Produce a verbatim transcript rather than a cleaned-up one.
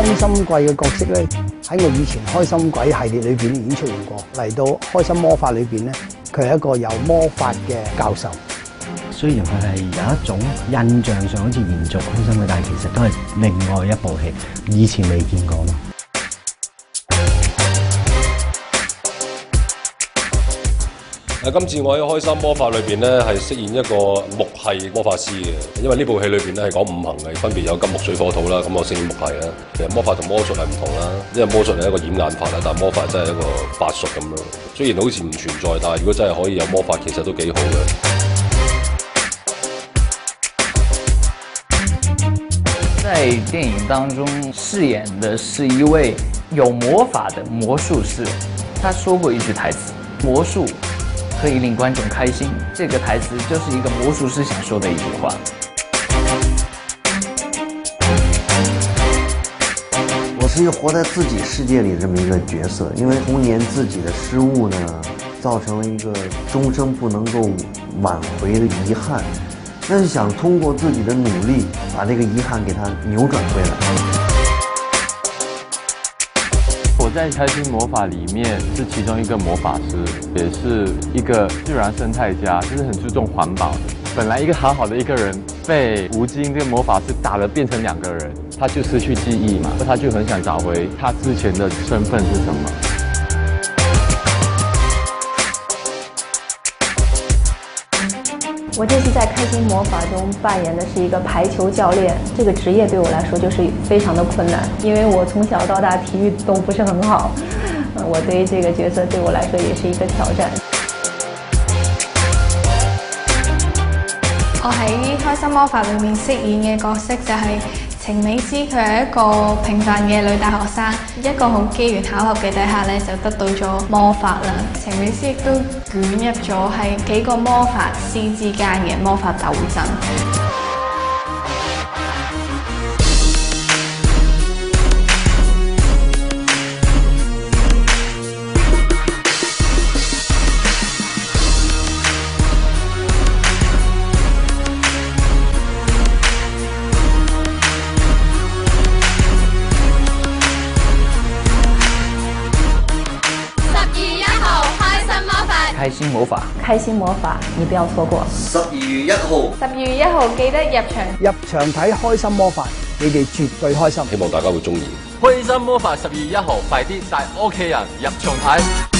心鬼嘅角色咧，喺我以前開心鬼系列裏邊已經出現過。嚟到開心魔法裏邊咧，佢係一個有魔法嘅教授。 雖然佢係有一種印象上好似延續開心鬼，但係其實都係另外一部戲，以前未見過咯。 今次我喺《開心魔法》裏邊咧，係飾演一個木系魔法師嘅，因為呢部戲裏邊咧係講五行嘅，分別有金木水火土啦。咁我飾演木系啦。其實魔法同魔術係唔同啦，因為魔術係一個掩眼法啦，但係魔法真係一個法術咁咯。雖然好似唔存在，但係如果真係可以有魔法，其實都幾好嘅。 在電影當中飾演的是一位有魔法的魔術師，他說過一句台詞：魔術 可以令觀眾開心，這個台詞就是一個魔術師想說的一句話。 我是一個活在自己世界裏的這麼一個角色，因為童年自己的失誤呢，造成了一個終生不能夠挽回的遺憾。但是想通過自己的努力，把這個遺憾給它扭轉回來。 我在開心魔法裡面是其中一個魔法師，也是一個自然生態家，就是很注重環保的。本來一個好好的一個人，被吳京這個魔法師打了，變成兩個人，他就失去記憶嘛，他就很想找回他之前的身份是什麼。 我這次在開心魔法中扮演的是一個排球教練，這個職業對我來說就是非常的困難，因為我從小到大體育都不是很好，我對這個角色對我來說也是一個挑戰。 我喺開心魔法裏面飾演嘅角色就係 程美芝，佢係一個平凡嘅女大學生，一個好機緣巧合嘅底下咧，就得到咗魔法啦。程美芝亦都捲入咗係幾個魔法師之間嘅魔法鬥爭。 開心魔法， 開心魔法，你不要錯過。 十二月一號， 十二月一號記得入場。 入場睇開心魔法，你哋絕對開心。 希望大家會鍾意。 開心魔法十二月一號，快啲帶屋企人入場睇。